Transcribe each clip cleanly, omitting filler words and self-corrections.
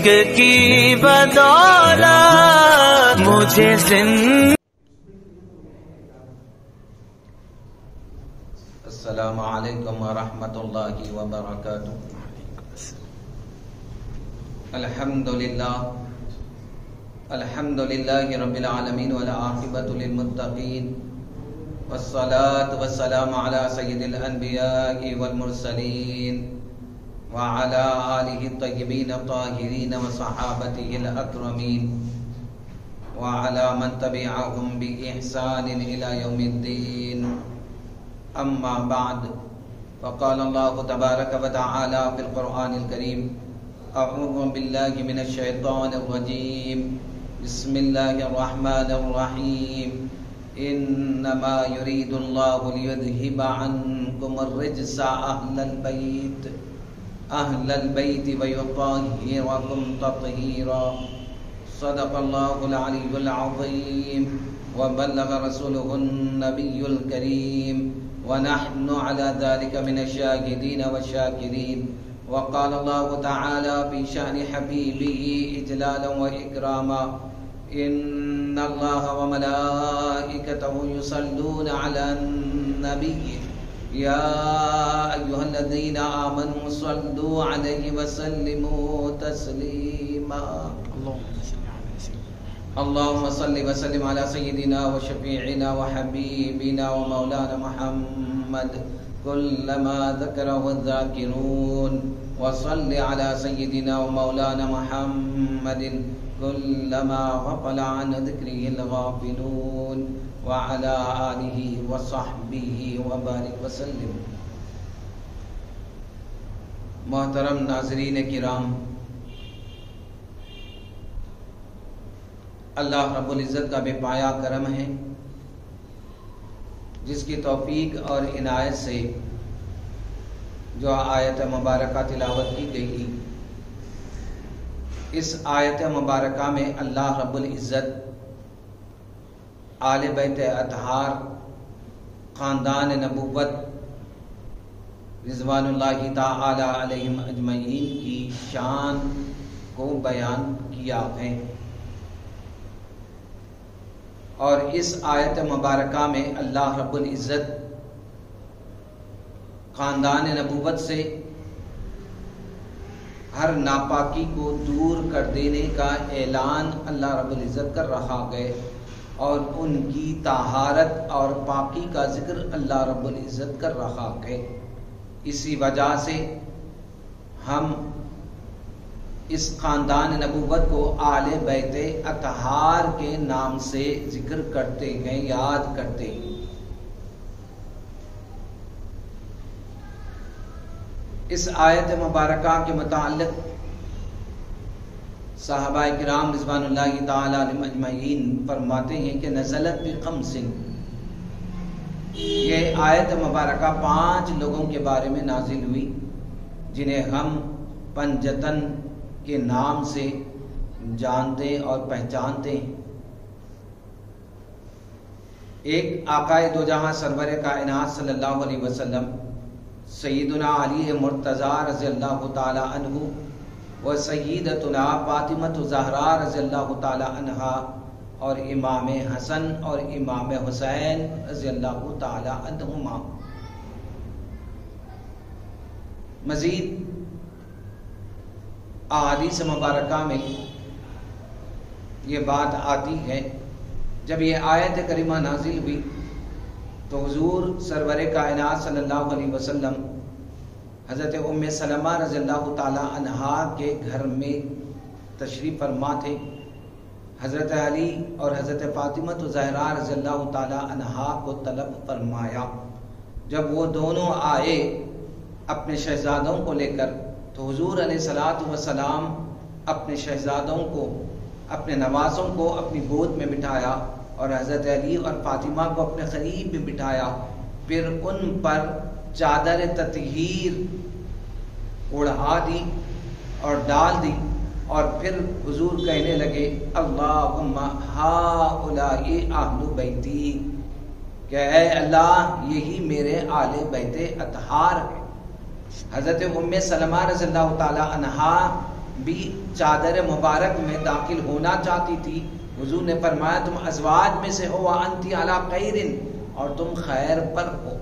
عشق کی بدولت مجھے السلام علیکم ورحمۃ اللہ وبرکاتہ۔ الحمدللہ رب العالمین والعاقبۃ للمتقین والصلاة والسلام علی سید الانبیاء والمرسلین وعلى آلہ الطیبین الطاہرین وصحابتہ الاکرمین وعلى من تبعهم بإحسان إلى يوم الدين، اما بعد، فقال اللہ تبارک وتعالی فی القرآن الکریم: اعوذ باللہ من الشیطان الرجیم، بسم اللہ الرحمن الرحیم، انما یرید اللہ لیذہب عنکم الرجس اہل البیت ویطہرکم تطہیرا۔ صدق اللہ العلی العظیم وبلغ رسولہ النبی الکریم ونحن على ذلك من الشاهدين والشاكرين۔ وقال الله تعالى في شأن حبيبه إجلالا وإكراما: إن الله وملائكته يصلون على النبي يا أيها الذين آمنوا صلوا عليه وسلموا تسليما۔ اللهم صل وسلم على سيدنا وشفيعنا وحبيبنا ومولانا محمد كلما ذكره الذاكرون، وصل على سيدنا ومولانا محمد كلما غفل عن ذكره الغافلون، وعلى آله وصحبه وبارك وسلم۔ محترم ناظرین کرام، اللہ رب العزت کا بے پایا کرم ہے جس کی توفیق اور عنایت سے جو آیت مبارکہ تلاوت کی گئی، اس آیت مبارکہ میں اللہ رب العزت آل بیت اطہار، خاندان نبوت رضوان اللہ تعالی علیہم اجمعین کی شان کو بیان کیا ہے، اور اس آیت مبارکہ میں اللہ رب العزت خاندان نبوت سے ہر ناپاکی کو دور کر دینے کا اعلان اللہ رب العزت کر رہا ہے، اور ان کی طہارت اور پاکی کا ذکر اللہ رب العزت کر رہا ہے۔ اسی وجہ سے ہم اس خاندان نبوت کو آل بیت اطہار کے نام سے ذکر کرتے ہیں، یاد کرتے ہیں۔ اس آیت مبارکہ کے متعلق صحابہ کرام رضوان اللہ تعالی علیہم اجمعین فرماتے ہیں کہ نزلت بخمس، یہ آیت مبارکہ 5 لوگوں کے بارے میں نازل ہوئی جنہیں ہم پنجتن کے نام سے جانتے اور پہچانتے ہیں۔ ایک آقائے دو جہاں سرور کائنات صلی اللہ علیہ وسلم سیدنا علی مرتضیٰ رضی اللہ تعالی عنہ و سیدتنا فاطمہ زہرا رضی اللہ تعالی عنہا، اور امام حسن اور امام حسین رضی اللہ تعالی عنہما۔ مزید احادیث مبارکہ میں یہ بات آتی ہے، جب یہ آیت کریمہ نازل ہوئی تو حضور سرور کائنات صلی اللہ علیہ وسلم حضرت ام سلمہ رضی اللہ تعالی عنہا کے گھر میں تشریف فرما تھے۔ حضرت علی اور حضرت فاطمہ زہرا رضی اللہ تعالی عنہا کو طلب فرمایا۔ جب وہ دونوں آئے اپنے شہزادوں کو لے کر، تو حضور علیہ الصلوۃ والسلام اپنے شہزادوں کو، اپنے نوازوں کو اپنی گود میں بٹھایا، اور حضرت علی اور فاطمہ کو اپنے قریب میں بٹھایا، پھر ان پر چادر تطہیر اڑا دی اور ڈال دی، اور پھر حضور کہنے لگے: اللہم ہؤلاء اہل بیتی، کہ اے اللہ یہی میرے آل بیت اطہار ہے۔ حضرت ام سلمہ رضی اللہ تعالی عنہا بھی چادر مبارک میں داخل ہونا چاہتی تھی، حضور نے فرمایا تم ازواج میں سے ہو وانتی علی خیر، اور تم خیر پر ہو۔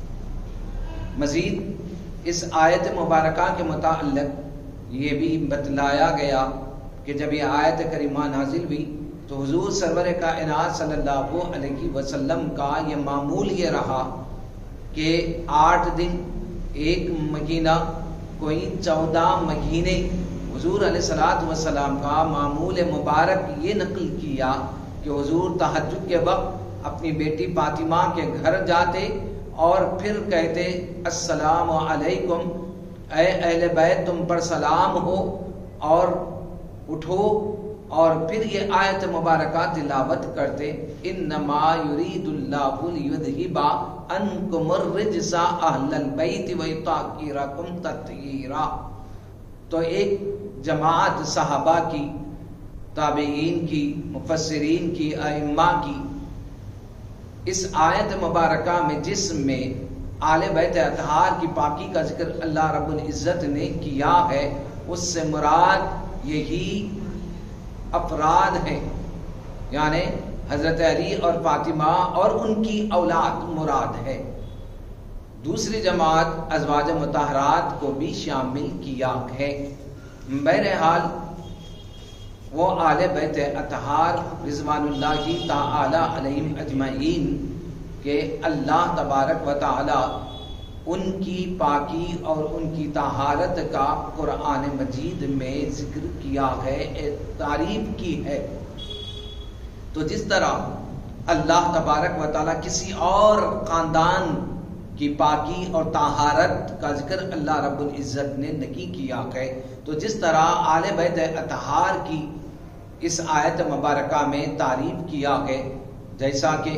مزید اس آیت مبارکہ کے متعلق یہ بھی بتلایا گیا کہ جب یہ آیت کریمہ نازل ہوئی تو حضور سرور کائنات صلی اللہ علیہ وسلم کا یہ معمول یہ رہا کہ 8 دن 1 مہینہ کوئی 14 مہینے حضور علیہ السلام کا معمول مبارک یہ نقل کیا کہ حضور تہجد کے وقت اپنی بیٹی فاطمہ کے گھر جاتے اور پھر کہتے السلام علیکم، اے اہل بیت تم پر سلام ہو، اور اٹھو، اور پھر یہ آیت مبارکہ تلاوت کرتے انما یرید اللہ لیذھب عنکم الرجس اہل البیت ویطہرکم تطہیرا۔ تو ایک جماعت صحابہ کی، تابعین کی، مفسرین کی، ائمہ کی اس آیت مبارکہ میں جس میں آل بیت اطہار کی پاکی کا ذکر اللہ رب العزت نے کیا ہے، اس سے مراد یہی افراد ہیں، یعنی حضرت علی اور فاطمہ اور ان کی اولاد مراد ہے۔ دوسری جماعت ازواج مطہرات کو بھی شامل کیا ہے۔ بہرحال وہ آل بیت اطہار رضوان اللہ تعالی علیہم اجمعین کہ اللہ تبارک و تعالی ان کی پاکی اور ان کی طہارت کا قرآن مجید میں ذکر کیا ہے، تعریف کی ہے۔ تو جس طرح اللہ تبارک و تعالی کسی اور خاندان کی پاکی اور طہارت کا ذکر اللہ رب العزت نے نہیں کیا ہے، تو جس طرح آل بیت اطہار کی اس آیت مبارکہ میں تعریف کیا ہے، جیسا کہ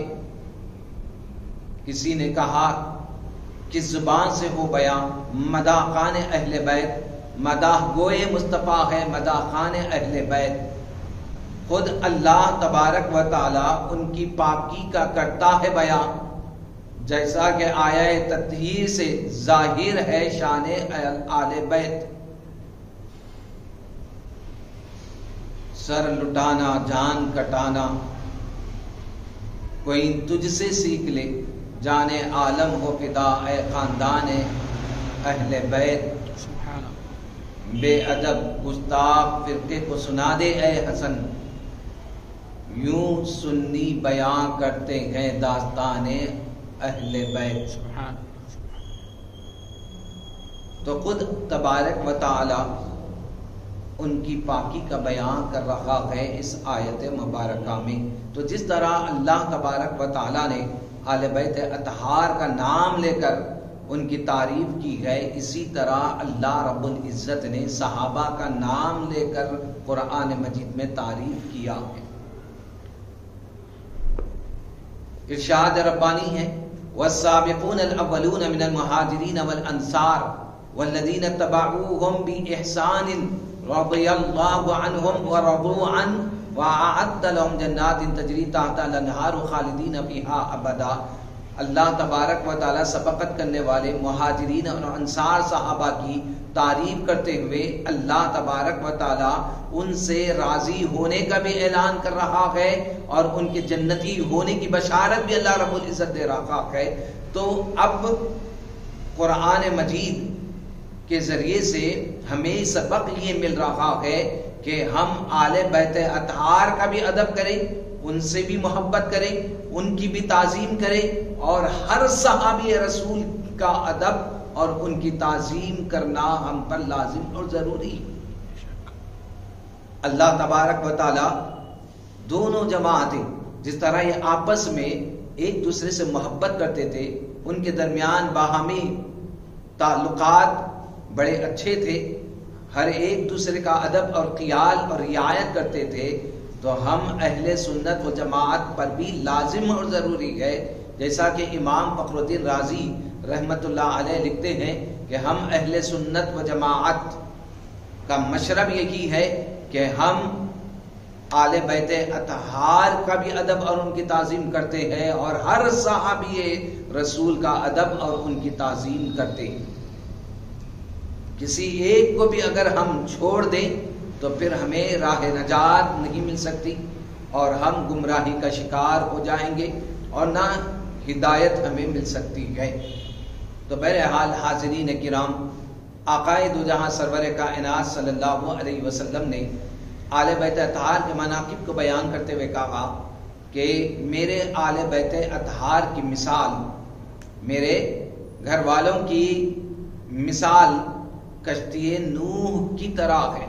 کسی نے کہا کس زبان سے ہو بیان مداح خان اہل بیت، مداح گوئے مصطفیٰ ہے مداح خان اہل بیت۔ خود اللہ تبارک و تعالی ان کی پاکی کا کرتا ہے بیان، جیسا کہ آیہ تطہیر سے ظاہر ہے شان آل بیت۔ سر لٹانا جان کٹانا کوئی تجھ سے سیکھ لے، جانے عالم ہو فدا اے خاندان اہل بیت۔ بے ادب گستاخ فرقے کو سنا دے اے حسن، یوں سنی بیان کرتے ہیں داستان اہل بیت۔ تو خود تبارک و تعالی ان کی پاکی کا بیان کر رہا ہے اس آیت مبارکہ میں۔ تو جس طرح اللہ تبارک و تعالی نے آل بیت اطہار کا نام لے کر ان کی تعریف کی ہے، اسی طرح اللہ رب العزت نے صحابہ کا نام لے کر قرآن مجید میں تعریف کیا ہے۔ ارشاد ربانی ہے والسابقون الاولون من المہاجرین والانصار والذین اتبعوهم بإحسان رضی اللہ عنہم ورضوا عنہ وَأَعَدَّ لَهُمْ جَنَّاتٍ تَجْرِي تَحْتَهَا الْأَنْهَارُ خَالِدِينَ فِيهَا أَبَدًا۔ اللہ تبارک و تعالی سبقت کرنے والے مہاجرین اور انصار صحابہ کی تعریف کرتے ہوئے اللہ تبارک و تعالی ان سے راضی ہونے کا بھی اعلان کر رہا ہے اور ان کے جنتی ہونے کی بشارت بھی اللہ رب العزت دے رہا ہے۔ تو اب قرآن مجید کے ذریعے سے ہمیں سبق یہ مل رہا ہے کہ ہم آل بیت اطہار کا بھی ادب کریں، ان سے بھی محبت کریں، ان کی بھی تعظیم کریں، اور ہر صحابی رسول کا ادب اور ان کی تعظیم کرنا ہم پر لازم اور ضروری ہے۔ اللہ تبارک و تعالی دونوں جماعتیں جس طرح یہ آپس میں ایک دوسرے سے محبت کرتے تھے، ان کے درمیان باہمی تعلقات بڑے اچھے تھے، ہر ایک دوسرے کا ادب اور خیال اور رعایت کرتے تھے، تو ہم اہل سنت و جماعت پر بھی لازم اور ضروری ہے۔ جیسا کہ امام فخر الدین رازی رحمت اللہ علیہ لکھتے ہیں کہ ہم اہل سنت و جماعت کا مشرب یہی ہے کہ ہم آل بیت اطہار کا بھی ادب اور ان کی تعظیم کرتے ہیں، اور ہر صحابی رسول کا ادب اور ان کی تعظیم کرتے ہیں۔ کسی ایک کو بھی اگر ہم چھوڑ دیں تو پھر ہمیں راہ نجات نہیں مل سکتی اور ہم گمراہی کا شکار ہو جائیں گے اور نہ ہدایت ہمیں مل سکتی ہے۔ تو بہرحال حاضرین کرام، آقائے دو جہاں سرور کائنات صلی اللہ علیہ وسلم نے آل بیت اطہار کے مناقب کو بیان کرتے ہوئے کہا کہ میرے آل بیت اطہار کی مثال میرے گھر والوں کی مثال کشتی نوح کی طرح ہے۔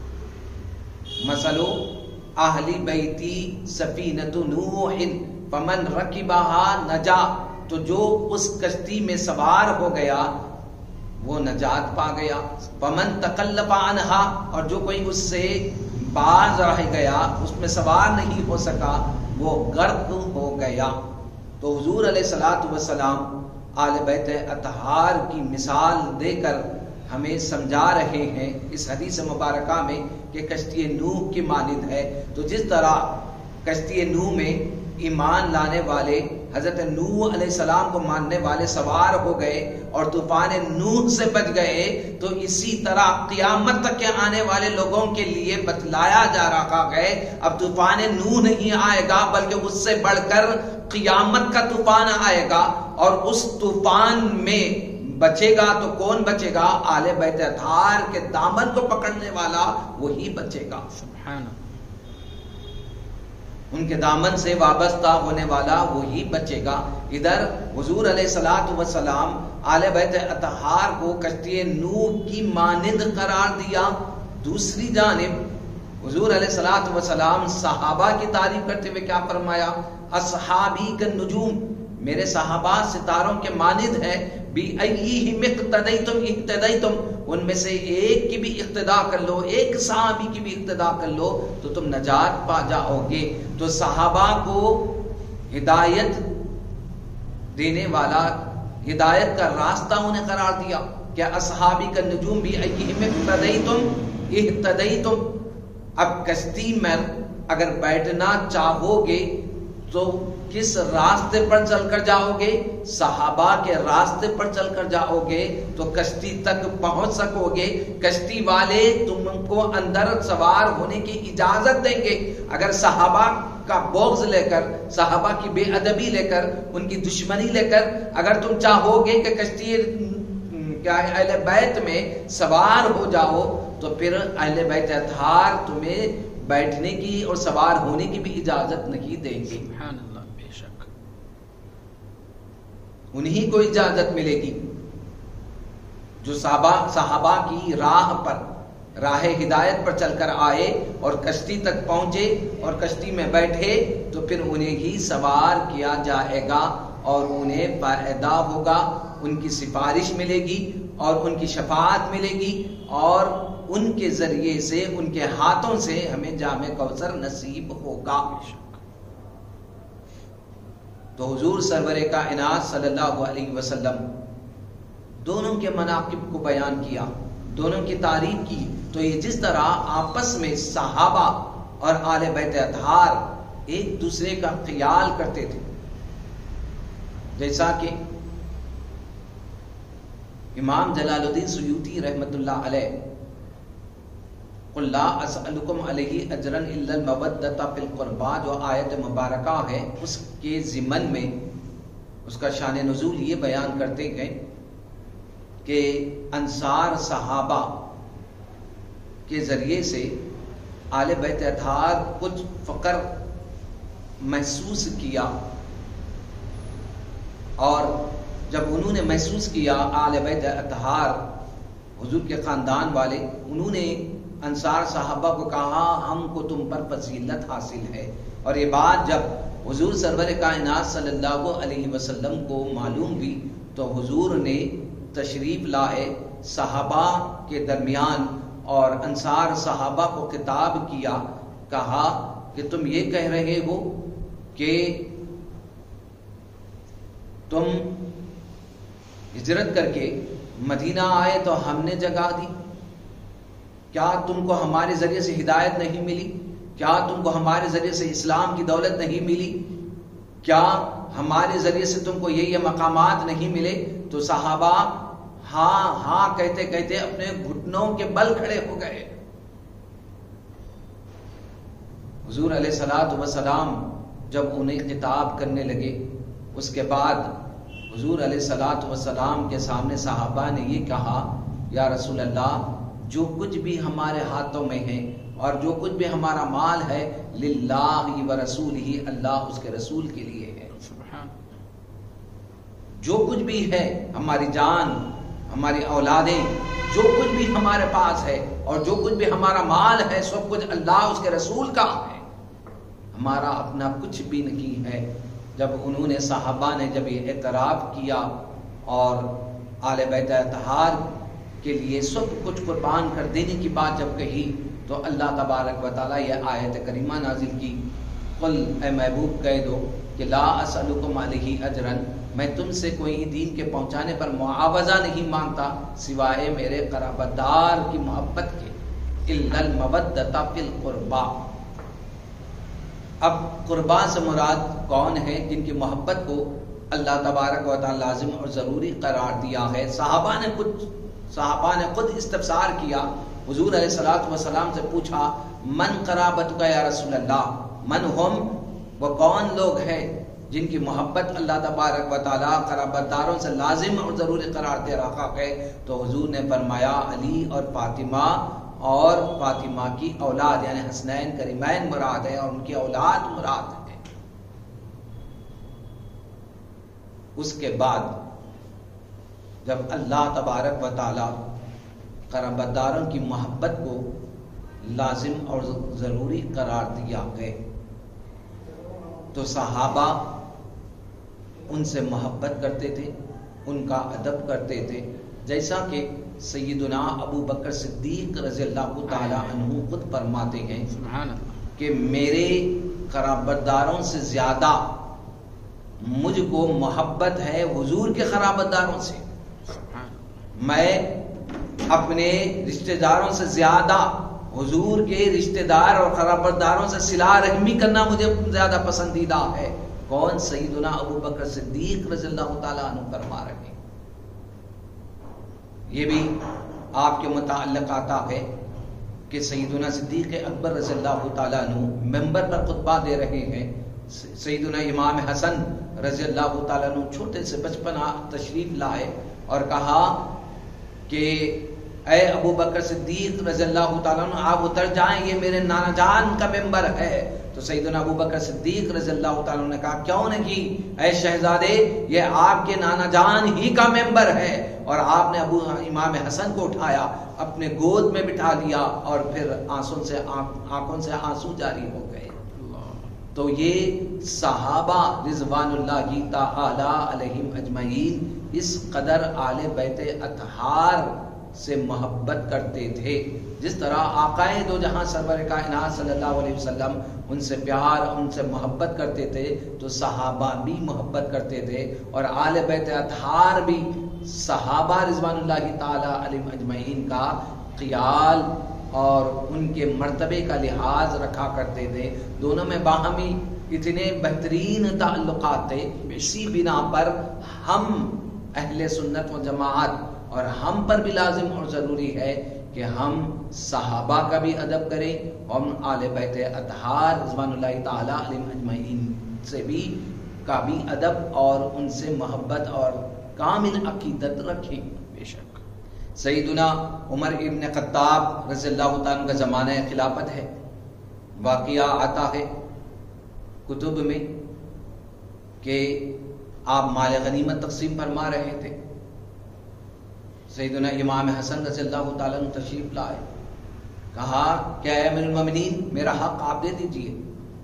مثلو اہل بیتی سفینۃ نوح فمن رکبہا نجا، تو جو اس کشتی میں سوار ہو گیا وہ نجات پا گیا۔ فمن تکلف عنہا، اور جو کوئی اس سے باز رہ گیا، اس میں سوار نہیں ہو سکا، وہ غرق ہو گیا۔ تو حضور علیہ الصلوۃ والسلام آل بیت اطہار کی مثال دے کر ہمیں سمجھا رہے ہیں اس حدیث مبارکہ میں کہ کشتی نوح کی مانند ہے۔ تو جس طرح کشتی نوح میں ایمان لانے والے، حضرت نوح علیہ السلام کو ماننے والے سوار ہو گئے اور طوفان نوح سے بچ گئے، تو اسی طرح قیامت تک کے آنے والے لوگوں کے لیے بتلایا جا رہا ہے اب طوفان نوح نہیں آئے گا بلکہ اس سے بڑھ کر قیامت کا طوفان آئے گا، اور اس طوفان میں بچے گا تو کون بچے گا؟ آل بیت اطہار کے دامن کو پکڑنے والا وہی بچے گا، سبحان اللہ، ان کے دامن سے وابستہ ہونے والا وہی بچے گا۔ ادھر حضور علیہ الصلوۃ والسلام آل بیت اطہار کو کشتی نوح کی مانند قرار دیا۔ دوسری جانب حضور علیہ الصلوۃ والسلام صحابہ کی تعریف کرتے ہوئے کیا فرمایا؟ اصحابی کالنجوم، میرے صحابہ ستاروں کے مانند ہے، بِأَيِّهِمْ اقْتَدَيْتُمْ اقتدیتم، ان میں سے ایک کی بھی اقتدا کر لو، ایک صحابی کی بھی اقتدا کر لو تو تم نجات پا جاؤ گے۔ تو صحابہ کو ہدایت دینے والا، ہدایت کا راستہ انہیں قرار دیا کہ اصحابی کا نجوم بِأَيِّهِمْ اقْتَدَيْتُمْ اهْتَدَيْتُمْ۔ اب کشتی میں اگر بیٹھنا چاہو گے تو کس راستے پر چل کر جاؤ گے؟ صحابہ کے راستے پر چل کر جاؤ گے تو کشتی تک پہنچ سکو گے۔ کشتی والے تم کو اندر سوار ہونے کی اجازت دیں گے۔ اگر صحابہ کا بغض لے کر، صحابہ کی بے ادبی لے کر، ان کی دشمنی لے کر اگر تم چاہو گے کہ کشتی اہل بیت میں سوار ہو جاؤ تو پھر اہل بیت اطہار تمہیں بیٹھنے کی اور سوار ہونے کی بھی اجازت نہیں دیں گے۔ سبحان اللہ، بے شک انہی کو اجازت ملے گی جو صحابہ کی راہ پر، راہ ہدایت پر چل کر آئے اور کشتی تک پہنچے اور کشتی میں بیٹھے تو پھر انہیں ہی سوار کیا جائے گا اور انہیں فائدہ ہوگا، ان کی سفارش ملے گی اور ان کی شفاعت ملے گی اور ان کے ذریعے سے، ان کے ہاتھوں سے ہمیں جام کوثر نصیب ہوگا۔ تو حضور سرور کائنات صلی اللہ علیہ وسلم دونوں کے مناقب کو بیان کیا، دونوں کی تعریف کی۔ تو یہ جس طرح آپس میں صحابہ اور آل بیت اطہار ایک دوسرے کا خیال کرتے تھے، جیسا کہ امام جلال الدین سیوطی رحمت اللہ علیہ قُلْ لَا أَسْأَلُكُمْ عَلَيْهِ أَجْرًا إِلَّا الْمَوَدَّةَ فِي الْقُرْبَى جو آیت مبارکہ ہے، اس کے ضمن میں اس کا شان نزول یہ بیان کرتے ہیں کہ انصار صحابہ کے ذریعے سے آل بیت اطہار کچھ فقر محسوس کیا، اور جب انہوں نے محسوس کیا آل بیت اطہار حضور کے خاندان والے، انہوں نے انصار صحابہ کو کہا ہم کو تم پر فضیلت حاصل ہے۔ اور یہ بات جب حضور سرور کائنات صلی اللہ علیہ وسلم کو معلوم ہوئی تو حضور نے تشریف لائے صحابہ کے درمیان اور انصار صحابہ کو خطاب کیا، کہا کہ تم یہ کہہ رہے ہو کہ تم ہجرت کر کے مدینہ آئے تو ہم نے جگہ دی، کیا تم کو ہمارے ذریعے سے ہدایت نہیں ملی؟ کیا تم کو ہمارے ذریعے سے اسلام کی دولت نہیں ملی؟ کیا ہمارے ذریعے سے تم کو یہ مقامات نہیں ملے؟ تو صحابہ ہاں ہاں کہتے کہتے اپنے گھٹنوں کے بل کھڑے ہو گئے۔ حضور علیہ الصلوۃ والسلام جب انہیں خطاب کرنے لگے، اس کے بعد حضور علیہ الصلوۃ والسلام کے سامنے صحابہ نے یہ کہا، یا رسول اللہ، جو کچھ بھی ہمارے ہاتھوں میں ہے اور جو کچھ بھی ہمارا مال ہے، للہ و رسولہ، اللہ اس کے رسول کے لیے ہے۔ جو کچھ بھی ہے، ہماری جان، ہماری اولادیں، جو کچھ بھی ہمارے پاس ہے اور جو کچھ بھی ہمارا مال ہے، سب کچھ اللہ اس کے رسول کا ہے، ہمارا اپنا کچھ بھی نہیں ہے۔ جب انہوں نے صحابہ نے جب یہ اعتراف کیا اور آل بیت اطہار کے لیے سب کچھ قربان کر دینے کی بات جب کہی، تو اللہ تبارک و تعالیٰ یہ آیت کریمہ نازل کی، قل، اے محبوب کہہ دو کہ لا اسألکم علیہ اجرا، میں تم سے کوئی دین کے پہنچانے پر معاوضہ نہیں مانگتا سوائے میرے قرابت دار کی محبت کے، الا المودۃ فی القربى۔ اب قربا سے مراد کون ہے؟ جن کی محبت کو اللہ تبارک و تعالی لازم اور ضروری قرار دیا ہے۔ صحابہ نے خود استفسار کیا، حضور علیہ الصلوۃ والسلام سے پوچھا، من قرابتک یا رسول اللہ، من ہم، وہ کون لوگ ہیں جن کی محبت اللہ تبارک و تعالی قرابت داروں سے لازم اور ضروری قرار دے رہا ہے؟ تو حضور نے فرمایا، علی اور فاطمہ، اور فاطمہ کی اولاد یعنی حسنین کریمین مراد ہے، اور ان کی اولاد مراد ہے۔ اس کے بعد جب اللہ تبارک و تعالی قرابت داروں کی محبت کو لازم اور ضروری قرار دیا ہے، تو صحابہ ان سے محبت کرتے تھے، ان کا ادب کرتے تھے، جیسا کہ سیدنا ابو بکر صدیق رضی اللہ تعالی عنہ خود فرماتے ہیں کہ میرے قرابت داروں سے زیادہ مجھ کو محبت ہے حضور کے قرابت داروں سے، میں اپنے رشتہ داروں سے زیادہ حضور کے رشتہ دار اور قرابت داروں سے صلہ رحمی کرنا مجھے زیادہ پسندیدہ ہے۔ کون؟ سیدنا ابو بکر صدیق رضی اللہ تعالیٰ عنہ فرما رہے ہیں۔ یہ بھی آپ کے متعلق آتا ہے کہ سیدنا صدیق اکبر رضی اللہ تعالیٰ عنہ ممبر پر خطبہ دے رہے ہیں، سیدنا امام حسن رضی اللہ تعالیٰ عنہ چھوٹے سے بچپنا تشریف لائے اور کہا کہ اے ابو بکر صدیق رضی اللہ تعالیٰ عنہ، آپ اتر جائیں، یہ میرے نانا جان کا ممبر ہے۔ تو سیدنا ابو بکر صدیق رضی اللہ تعالیٰ عنہ نے کہا، کیوں نہیں اے شہزادے، یہ آپ کے نانا جان ہی کا ممبر ہے۔ اور آپ نے امام حسن کو اٹھایا، اپنے گود میں بٹھا لیا، اور پھر آنکھوں سے آنسو جاری ہو گئے۔ تو یہ صحابہ رضوان اللہ تعالی علیہم اجمعین اس قدر آل بیت اطہار سے محبت کرتے تھے، جس طرح آقائے دو جہاں سرور کائنات صلی اللہ علیہ وسلم ان سے پیار، ان سے محبت کرتے تھے، تو صحابہ بھی محبت کرتے تھے، اور آل بیت اطہار بھی صحابہ رضوان اللہ تعالی علیہم اجمعین کا خیال اور ان کے مرتبے کا لحاظ رکھا کرتے تھے۔ دونوں میں باہمی اتنے بہترین تعلقات تھے، اسی بنا پر ہم اہل سنت و جماعت اور ہم پر بھی لازم اور ضروری ہے کہ ہم صحابہ کا بھی ادب کریں، اور آل بیت اطہار رضوان اللہ تعالی علیہم اجمعین سے بھی کا بھی ادب اور ان سے محبت اور کامل عقیدت رکھیں۔ بے شک سیدنا عمر ابن خطاب رضی اللہ تعالیٰ کا زمانہ خلافت ہے، واقعہ آتا ہے کتب میں کہ آپ مال غنیمت تقسیم فرما رہے تھے، سیدنا امام حسن رضی اللہ تعالیٰ عنہ تشریف لائے، کہا کہ اے امیر المومنین، میرا حق آپ دے دیجئے۔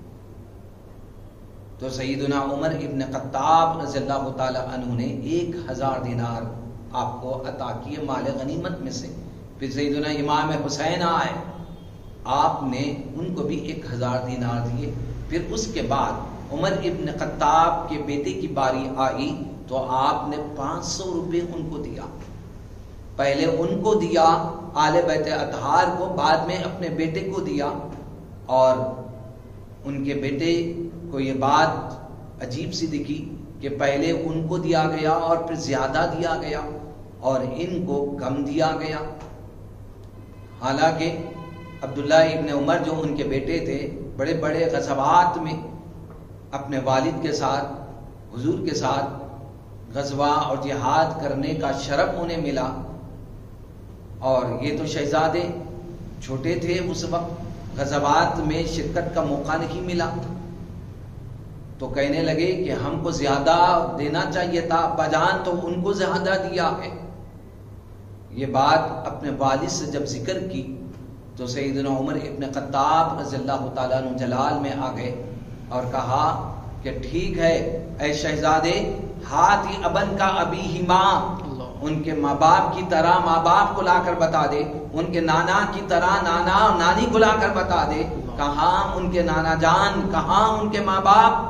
تو سیدنا عمر ابن خطاب رضی اللہ تعالیٰ عنہ نے 1000 دینار آپ کو عطا کیے مال غنیمت میں سے۔ پھر سیدنا امام حسین آئے، آپ نے ان کو بھی 1000 دینار دیے۔ پھر اس کے بعد عمر ابن خطاب کے بیٹے کی باری آئی تو آپ نے 500 روپے ان کو دیا۔ پہلے ان کو دیا آل بیت اطہار کو، بعد میں اپنے بیٹے کو دیا، اور ان کے بیٹے کو یہ بات عجیب سی دکھی کہ پہلے ان کو دیا گیا اور پھر زیادہ دیا گیا، اور ان کو کم دیا گیا. حالانکہ عبداللہ ابن عمر جو ان کے بیٹے تھے بڑے بڑے غزوات میں اپنے والد کے ساتھ حضور کے ساتھ غزوہ اور جہاد کرنے کا شرف انہیں ملا، اور یہ تو شہزادے چھوٹے تھے اس وقت، غزوات میں شرکت کا موقع نہیں ملا. تو کہنے لگے کہ ہم کو زیادہ دینا چاہیے تھا، ابا جان تو ان کو زیادہ دیا ہے. یہ بات اپنے والد سے جب ذکر کی تو سیدنا عمر ابن خطاب رضی اللہ تعالیٰ عنہ جلال میں آ گئے اور کہا کہ ٹھیک ہے اے شہزادے، ہاتھی ابن کا ابی ہی ماں، ان کے ماں باپ کی طرح ماں باپ کو لا کر بتا دے، ان کے نانا کی طرح نانا اور نانی کو لا کر بتا دے، کہاں ان کے نانا جان، کہاں ان کے ماں باپ.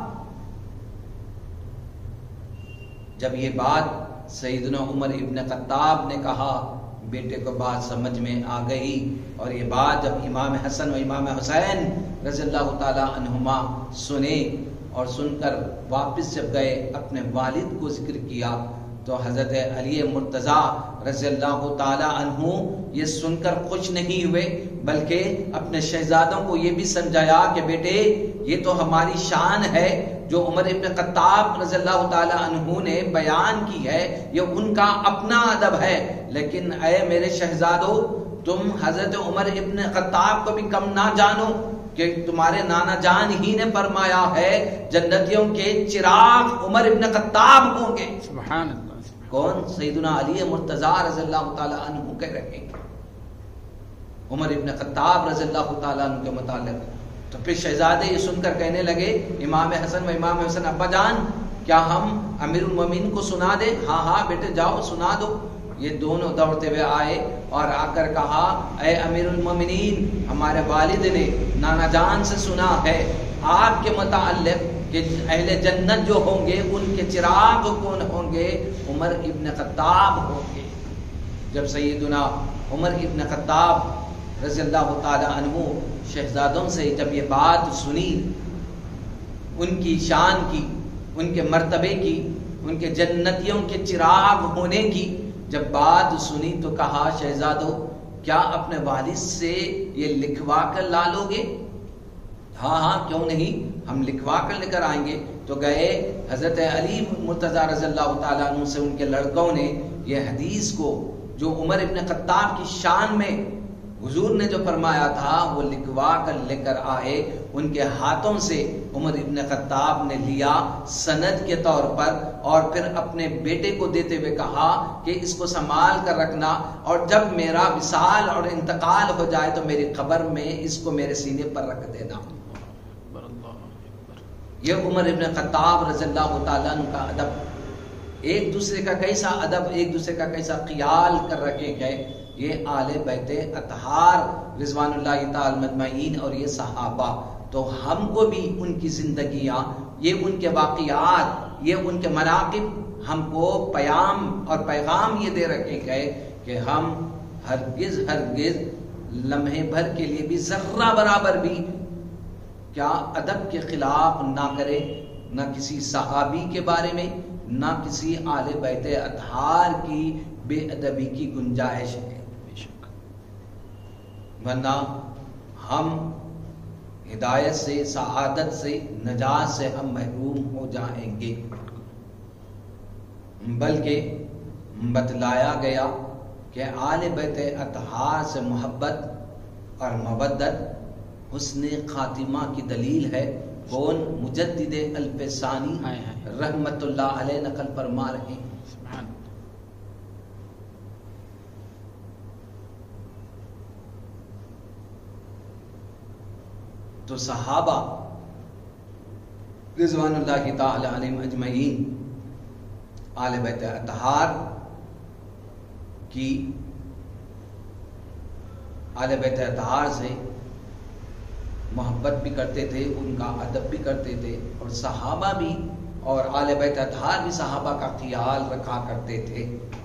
جب یہ بات سیدنا عمر ابن خطاب نے کہا، بیٹے کو بات سمجھ میں آ گئی، اور یہ بات جب امام حسن و امام حسین رضی اللہ تعالی عنہما سنے اور سن کر واپس جب گئے اپنے والد کو ذکر کیا تو حضرت علی مرتضیٰ رضی اللہ تعالی عنہ یہ سن کر خوش نہیں ہوئے، بلکہ اپنے شہزادوں کو یہ بھی سمجھایا کہ بیٹے یہ تو ہماری شان ہے جو عمر ابن خطاب رضی اللہ تعالی عنہ نے بیان کی ہے، یہ ان کا اپنا ادب ہے، لیکن اے میرے شہزادو تم حضرت عمر ابن خطاب کو بھی کم نہ جانو کہ تمہارے نانا جان ہی نے فرمایا ہے جنتیوں کے چراغ عمر ابن خطاب ہوں گے. سبحان اللہ. کون؟ سیدنا علی مرتضیٰ رضی اللہ تعالی عنہ کہہ رہے ہیں عمر ابن خطاب رضی اللہ تعالی عنہ کے متعلق. تو پھر شہزادے یہ سن کر کہنے لگے امام حسن و امام حسن، ابا جان کیا ہم امیر المومنین کو سنا دیں؟ ہاں ہاں بیٹے جاؤ سنا دو. یہ دونوں دوڑتے ہوئے آئے اور آ کر کہا اے امیر المومنین، ہمارے والد نے نانا جان سے سنا ہے آپ کے متعلق کہ اہل جنت جو ہوں گے ان کے چراغ کون ہوں گے؟ عمر ابن خطاب ہوں گے. جب سیدنا عمر ابن خطاب رضی اللہ تعالی عنہ شہزادوں سے جب یہ بات سنی، ان کی شان کی، ان کے مرتبے کی، ان کے جنتیوں کے چراغ ہونے کی جب بات سنی تو کہا شہزادو کیا اپنے والد سے یہ لکھوا کر لا لو گے؟ ہاں ہاں کیوں نہیں، ہم لکھوا کر لے کر آئیں گے. تو گئے حضرت علی مرتضیٰ رضی اللہ تعالیٰ عنہ سے ان کے لڑکوں نے یہ حدیث کو جو عمر ابن خطاب کی شان میں حضور نے جو فرمایا تھا وہ لکھوا کر لے کر آئے. ان کے ہاتھوں سے عمر ابن خطاب نے لیا سند کے طور پر اور پھر اپنے بیٹے کو دیتے ہوئے کہا کہ اس کو سنبھال کر رکھنا، اور جب میرا وصال اور انتقال ہو جائے تو میری قبر میں اس کو میرے سینے پر رکھ دینا. یہ عمر ابن خطاب رضی اللہ تعالیٰ عنہ کا ادب، ایک دوسرے کا کیسا ادب، ایک دوسرے کا کیسا خیال کر رکھے گئے. یہ آل بیت اطہار رضوان اللہ تعالی مجمعین اور یہ صحابہ، تو ہم کو بھی ان کی زندگیاں، یہ ان کے واقعات، یہ ان کے مناقب ہم کو پیام اور پیغام یہ دے رکھے گئے کہ ہم ہرگز لمحے بھر کے لیے بھی ذرہ برابر بھی کیا ادب کے خلاف نہ کرے، نہ کسی صحابی کے بارے میں، نہ کسی آل بیت اطہار کی بے ادبی کی گنجائش ہے. ورنہ ہم ہدایت سے، سعادت سے، نجات سے ہم محروم ہو جائیں گے. بلکہ بتلایا گیا کہ آل بیت اطہار سے محبت اور مودت حسن خاتمہ کی دلیل ہے. کون؟ مجدد الفسانی رحمت اللہ علیہ نقل فرما رہے ہیں. تو صحابہ رضوان اللہ تعالی علیہم اجمعین آل بیت اطہار کی، آل بیت اطہار سے محبت بھی کرتے تھے، ان کا ادب بھی کرتے تھے، اور صحابہ بھی اور آل بیت اطہار بھی صحابہ کا خیال رکھا کرتے تھے.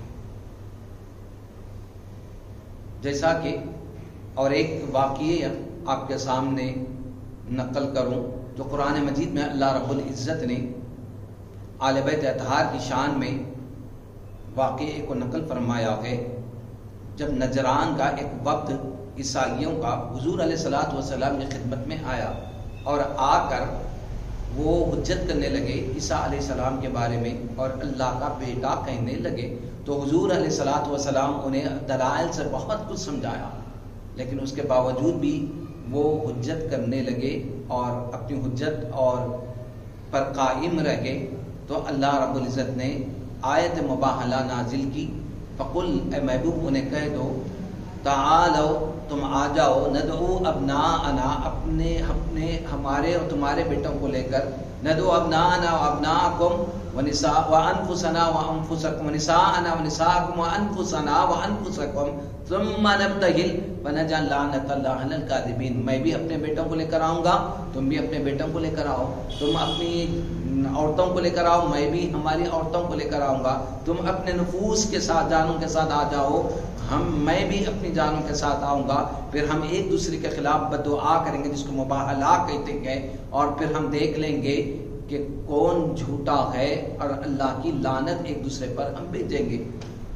جیسا کہ اور ایک واقعہ آپ کے سامنے نقل کروں جو قرآن مجید میں اللہ رب العزت نے آل بیت اطہار کی شان میں واقعے کو نقل فرمایا ہے، جب نجران کا ایک وقت عیسائیوں کا حضور علیہ الصلوۃ والسلام کی خدمت میں آیا اور آ کر وہ حجت کرنے لگے عیسیٰ علیہ السلام کے بارے میں اور اللہ کا بیٹا کہنے لگے، تو حضور علیہ الصلوۃ والسلام انہیں دلائل سے بہت کچھ سمجھایا، لیکن اس کے باوجود بھی وہ حجت کرنے لگے اور اپنی حجت اور پر قائم رہے، تو اللہ رب العزت نے آیت مباہلہ نازل کی، فقل اے محبوب انہیں کہہ دو، تعالو تم آ جاؤ، ندعو ابناءنا اپنے ہمارے اور تمہارے بیٹوں کو لے کر، ندعو ابناءنا وابناءکم ونساء وانفسنا وانفسکم ونساءنا ونساءکم وانفسنا وانفسکم ثم نبتہل فنجعل لعنۃ اللہ علی الکاذبین۔ میں بھی اپنے بیٹوں کو لے کر آؤں گا، تم بھی اپنے بیٹوں کو لے کر آؤ، تم اپنی عورتوں کو لے کر آؤ، میں بھی ہماری عورتوں کو لے کر آؤں گا، تم اپنے نفوس کے ساتھ جانوں کے ساتھ آ جاؤ، میں بھی اپنی جانوں کے ساتھ آؤں گا، پھر ہم ایک دوسرے کے خلاف بددعا کریں گے جس کو مباہلہ کہتے ہیں، اور پھر ہم دیکھ لیں گے کہ کون جھوٹا ہے، اور اللہ کی لعنت ایک دوسرے پر ہم بھیجیں گے۔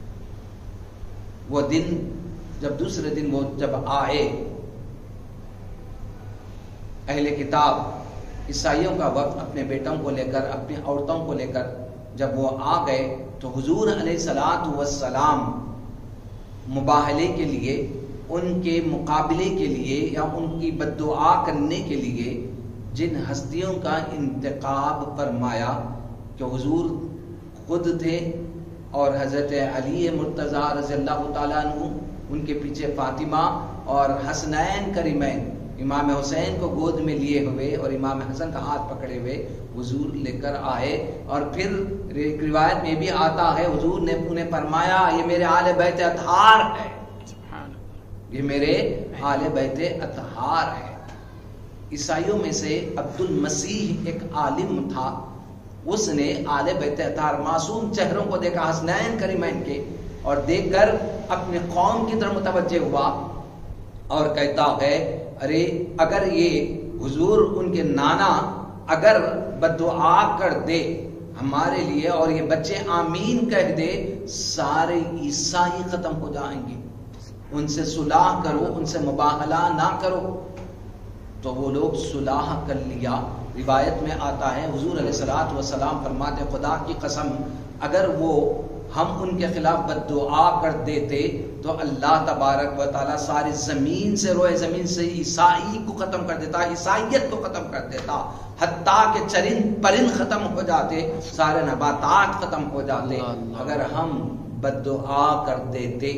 وہ دن جب دوسرے دن وہ جب آئے، اہل کتاب عیسائیوں کا وقت اپنے بیٹوں کو لے کر، اپنی عورتوں کو لے کر جب وہ آ گئے، تو حضور علیہ الصلوۃ والسلام مباہلے کے لیے، ان کے مقابلے کے لیے یا ان کی بددعا کرنے کے لیے جن ہستیوں کا انتخاب فرمایا کہ حضور خود تھے اور حضرت علی مرتضیٰ رضی اللہ تعالیٰ عنہ، ان کے پیچھے فاطمہ اور حسنین کریمین، امام حسین کو گود میں لیے ہوئے اور امام حسن کا ہاتھ پکڑے ہوئے حضور لے کر آئے، اور پھر روایت میں بھی آتا ہے حضور نے انہیں فرمایا یہ میرے آل بیت اطہار ہے، یہ میرے آل بیت اطہار ہے۔ عیسائیوں میں سے عبد المسیح ایک عالم تھا، اس نے آل بیت اطہار معصوم چہروں کو دیکھا حسنین کریمین کے، اور دیکھ کر اپنے قوم کی طرف متوجہ ہوا اور کہتا ہے ارے اگر یہ حضور ان کے نانا اگر بددعا کر دے ہمارے لیے اور یہ بچے آمین کہہ دے، سارے عیسائی ختم ہو جائیں گے، ان سے صلح کرو، ان سے مباہلہ نہ کرو۔ تو وہ لوگ صلح کر لیا۔ روایت میں آتا ہے حضور علیہ الصلوۃ والسلام فرماتے خدا کی قسم اگر وہ ہم ان کے خلاف بددعا کر دیتے تو اللہ تبارک و تعالیٰ ساری زمین سے، روئے زمین سے عیسائی کو ختم کر دیتا، عیسائیت کو ختم کر دیتا، حتیٰ کہ چرند پرند ختم ہو جاتے، سارے نباتات ختم ہو جاتے اگر ہم بددعا کر دیتے۔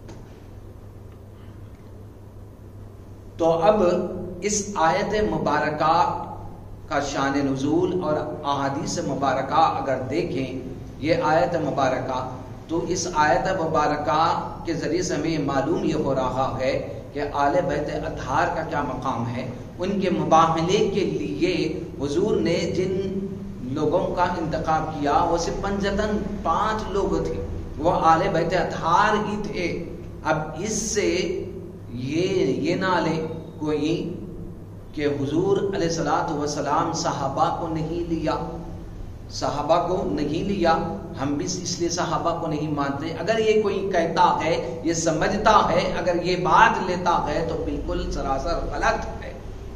تو اب اس آیت مبارکہ کا شان نزول اور احادیث مبارکہ اگر دیکھیں، یہ آیت مبارکہ، تو اس آیت مبارکہ کے ذریعے سے ہمیں معلوم یہ ہو رہا ہے کہ آل بیت اطہار کا کیا مقام ہے۔ ان کے مباہلے کے لیے حضور نے جن لوگوں کا انتخاب کیا وہ صرف پنجتن 5 لوگ تھے، وہ آل بیت اطہار ہی تھے۔ اب اس سے یہ نہ لے کوئی کہ حضور علیہ الصلوۃ والسلام صحابہ کو نہیں لیا، صحابہ کو نہیں لیا، ہم بھی اس لیے صحابہ کو نہیں مانتے۔ اگر یہ کوئی کہتا ہے، یہ سمجھتا ہے، اگر یہ بات لیتا ہے تو بالکل سراسر غلط ہے۔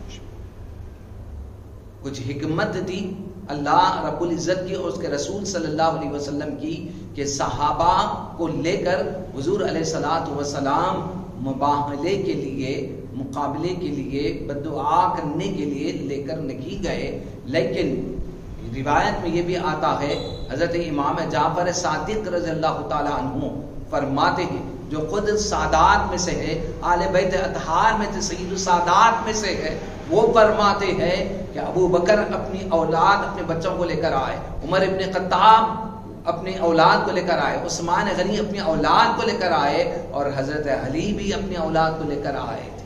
کچھ حکمت تھی اللہ رب العزت کی اور اس کے رسول صلی اللہ علیہ وسلم کی کہ صحابہ کو لے کر حضور علیہ الصلوۃ والسلام مباہلے کے لیے، مقابلے کے لیے، بددعا کرنے کے لیے لے کر نہیں گئے۔ لیکن روایت میں یہ بھی آتا ہے حضرت امام جعفر صادق رضی اللہ تعالیٰ عنہ فرماتے ہیں، جو خود سادات میں سے ہے، آل بیت اطہار میں سے سید السادات میں سے ہے، وہ فرماتے ہیں کہ ابو بکر اپنی اولاد اپنے بچوں کو لے کر آئے، عمر ابن خطاب اپنی اولاد کو لے کر آئے، عثمان غنی اپنی اولاد کو لے کر آئے، اور حضرت علی بھی اپنی اولاد کو لے کر آئے تھے۔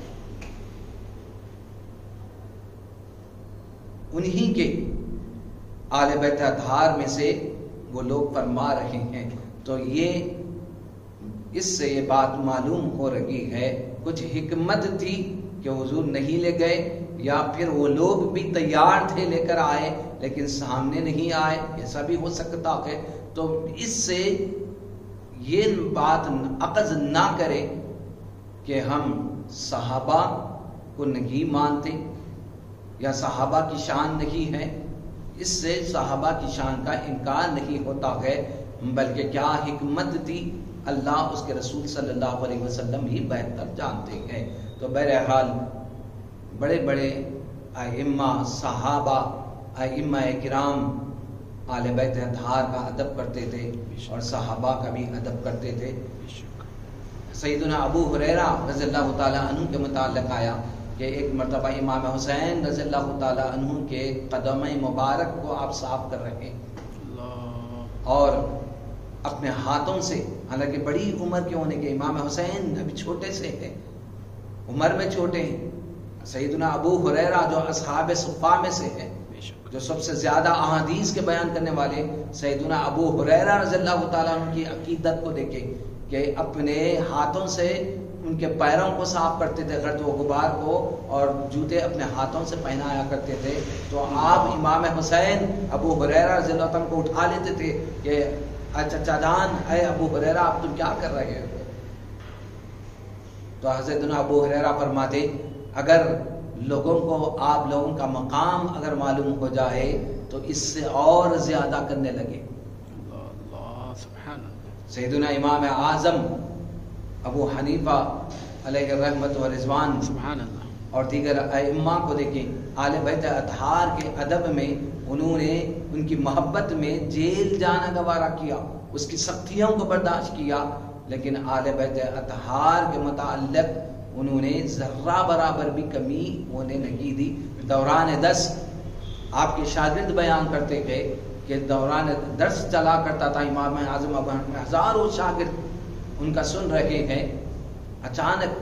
انہی کے آل بیت اطہار میں سے وہ لوگ فرما رہے ہیں۔ تو یہ اس سے یہ بات معلوم ہو رہی ہے کچھ حکمت تھی کہ حضور نہیں لے گئے، یا پھر وہ لوگ بھی تیار تھے لے کر آئے لیکن سامنے نہیں آئے، ایسا بھی ہو سکتا ہے۔ تو اس سے یہ بات عقد نہ کرے کہ ہم صحابہ کو نہیں مانتے یا صحابہ کی شان نہیں ہے. اس سے صحابہ کی شان کا انکار نہیں ہوتا ہے، بلکہ کیا حکمت تھی اللہ اس کے رسول صلی اللہ علیہ وسلم ہی بہتر جانتے ہیں. تو بہرحال بڑے بڑے ائمہ صحابہ، ائمہ کرام آل بیت اطہار کا ادب کرتے تھے اور صحابہ کا بھی ادب کرتے تھے. سیدنا ابو ہریرہ رضی اللہ تعالیٰ عنہ کے متعلق آیا کہ ایک مرتبہ امام حسین رضی اللہ تعالیٰ عنہ کے قدم مبارک کو آپ صاف کر رہے اور اپنے ہاتھوں سے، حالانکہ بڑی عمر کے ہونے کے امام حسین ابھی چھوٹے سے ہیں، عمر میں چھوٹے ہیں. سیدنا ابو ہریرہ جو اصحاب صفہ میں سے ہے، جو سب سے زیادہ احادیث کے بیان کرنے والے، سیدنا ابو ہریرہ رضی اللہ تعالیٰ عنہ کی عقیدت کو دیکھے کہ اپنے ہاتھوں سے ان کے پیروں کو صاف کرتے تھے، گرد و غبار کو، اور جوتے اپنے ہاتھوں سے پہنایا کرتے تھے. تو آپ امام حسین ابو ہریرہ رضی اللہ عنہ کو اٹھا لیتے تھے کہ چچا جان، اے ابو ہریرہ آپ تم کیا کر رہے ہو؟ تو حضرت ابو ہریرہ فرماتے اگر لوگوں کو آپ لوگوں کا مقام اگر معلوم ہو جائے تو اس سے اور زیادہ کرنے لگے. سیدنا امام اعظم ابو حنیفہ علیہ رحمت و رضوان اور دیگر ائمہ کو دیکھیں، آل بیت اطہار کے ادب میں انہوں نے ان کی محبت میں جیل جانا گوارا کیا، اس کی سختیوں کو برداشت کیا، لیکن آل بیت اطہار کے متعلق انہوں نے ذرہ برابر بھی کمی ہونے نہیں دی. دوران درس آپ کے شاگرد بیان کرتے تھے کہ دوران درس چلا کرتا تھا امام اعظم، ہزاروں شاگرد ان کا سن رہے ہیں. اچانک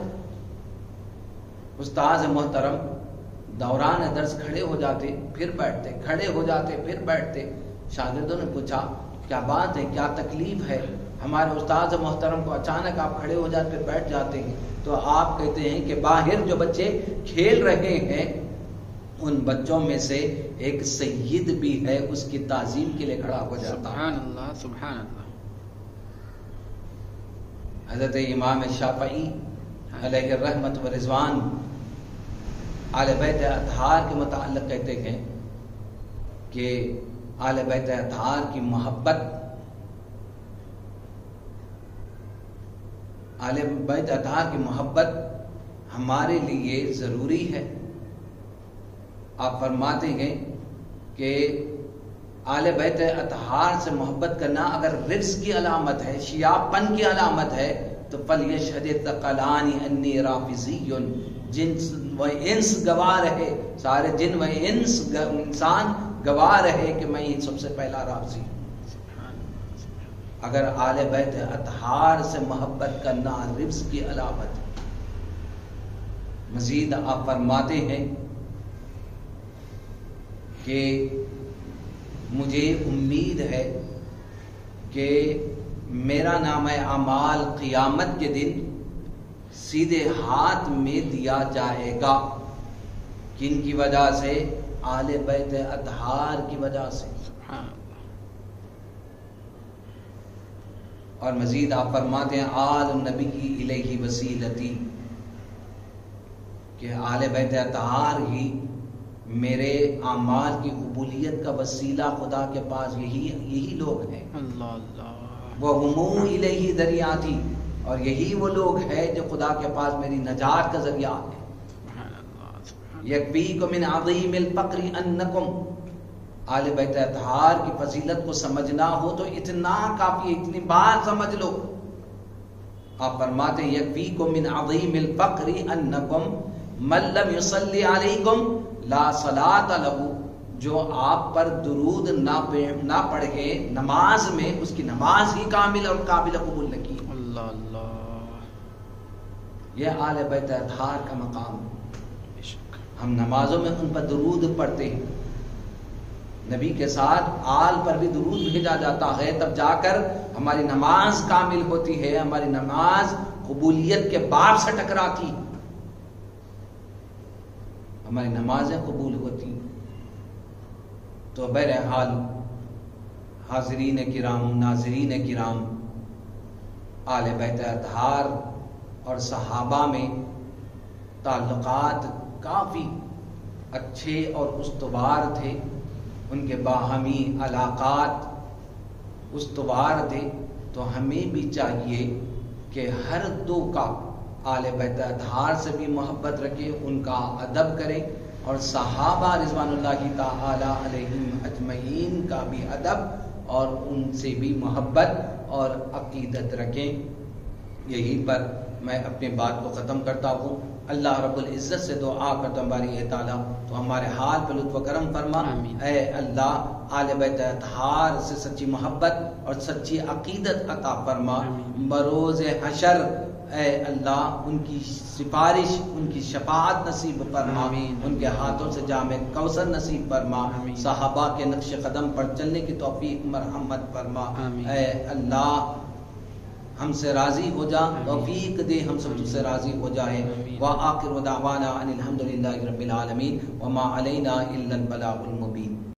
استاذ محترم دوران درس کھڑے ہو جاتے پھر بیٹھتے، کھڑے ہو جاتے پھر بیٹھتے. شاگردوں نے پوچھا کیا بات ہے، کیا تکلیف ہے؟ ہمارے استاذ محترم کو اچانک آپ کھڑے ہو جاتے پھر بیٹھ جاتے ہیں. تو آپ کہتے ہیں کہ باہر جو بچے کھیل رہے ہیں ان بچوں میں سے ایک سید بھی ہے، اس کی تعظیم کے لیے کھڑا ہو جاتا. سبحان اللہ سبحان اللہ. حضرت امام شافعی علیہ رحمت و رضوان آل بیت اطہار کے متعلق کہتے ہیں کہ آل بیت اطہار کی محبت، آل بیت اطہار کی محبت ہمارے لیے ضروری ہے. آپ فرماتے ہیں کہ آل بیت اطہار سے محبت کرنا اگر رفض کی علامت ہے، شیعہ پن کی علامت ہے تو فلیشہد الثقلان انی رافضی، جنس و انس گواہ رہے، سارے جن و انس انسان گواہ رہے کہ میں سب سے پہلا رافضی ہوں. اگر آل بیت اطہار سے محبت کرنا رفض کی علامت. مزید آپ فرماتے ہیں کہ مجھے امید ہے کہ میرا نام اعمال قیامت کے دن سیدھے ہاتھ میں دیا جائے گا. کن کی وجہ سے؟ آل بیت اطہار کی وجہ سے. اور مزید آپ فرماتے ہیں آل النبی الیہ وسیلتی، کہ آل بیت اطہار ہی میرے اعمال کی قبولیت کا وسیلہ خدا کے پاس یہی لوگ ہیں. اللہ اللہ. وہم الیہ ذریعتی، اور یہی وہ لوگ ہیں جو خدا کے پاس میری نجات کا ذریعہ ہے. یکفیکم من عظیم الفقر انکم، آل بیت اطہار کی فضیلت کو سمجھنا ہو تو اتنا کافی، اتنی بات سمجھ لو. آپ فرماتے ہیں یکفیکم من عظیم الفقر انکم من لم یصلی علیکم لا صلاۃ لہ، جو آپ پر درود نہ پڑھے نماز میں، اس کی نماز ہی کامل اور قابل قبول نہ کی. اللہ اللہ. یہ آل بیت اطہار کا مقام. ہم نمازوں میں ان پر درود پڑھتے ہیں، نبی کے ساتھ آل پر بھی درود بھیجا جاتا ہے، تب جا کر ہماری نماز کامل ہوتی ہے، ہماری نماز قبولیت کے باب سے ٹکراتی، ہماری نمازیں قبول ہوتی. تو بہرحال حاضرین کرام، ناظرین کرام، آل بیت اطہار اور صحابہ میں تعلقات کافی اچھے اور استوار تھے، ان کے باہمی علاقات استوار تھے، تو ہمیں بھی چاہیے کہ ہر دو کا آل بیت اطہار سے بھی محبت رکھے، ان کا ادب کرے، اور صحابہ رضوان اللہ تعالی علیہم اجمعین کا بھی ادب اور ان سے بھی محبت اور عقیدت رکھیں۔ یہیں پر میں اپنی بات کو ختم کرتا ہوں۔ اللہ رب العزت سے دعا کرتا ہوں باری تعالیٰ تو ہمارے حال پہ لطف و کرم فرما۔ اے اللہ آل بیت اطہار سے سچی محبت اور سچی عقیدت عطا فرما۔ بروز حشر اے اللہ ان کی سفارش، ان کی شفاعت نصیب فرما، ان کے ہاتھوں سے جام کوثر نصیب فرما، صحابہ کے نقش قدم پر چلنے کی توفیق مرحمت فرما۔ اے اللہ ہم سے راضی ہو جا، توفیق دے ہم سب سے راضی ہو جائے۔ وآخر دعوانا ان الحمد للہ رب العالمین وما علینا الا البلاغ المبین۔